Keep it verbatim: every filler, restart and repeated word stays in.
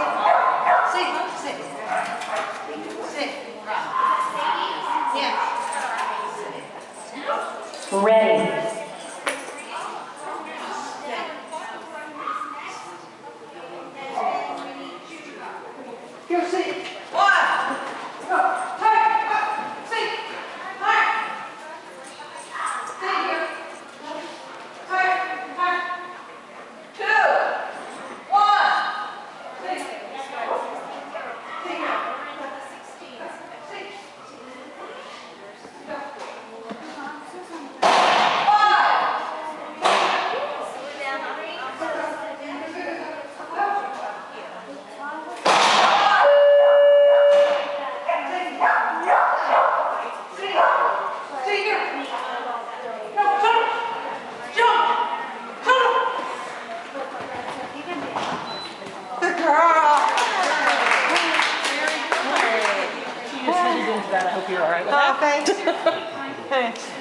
Sit. Sit. Sit. Right. Yeah. Ready. Here, sit. One. Go. Turn. Up. Sit. Turn. Sit here. Turn. Turn. Two. One. Sit. Sit here. Sit. Go. That. I hope you're all right with that. Oh, thanks.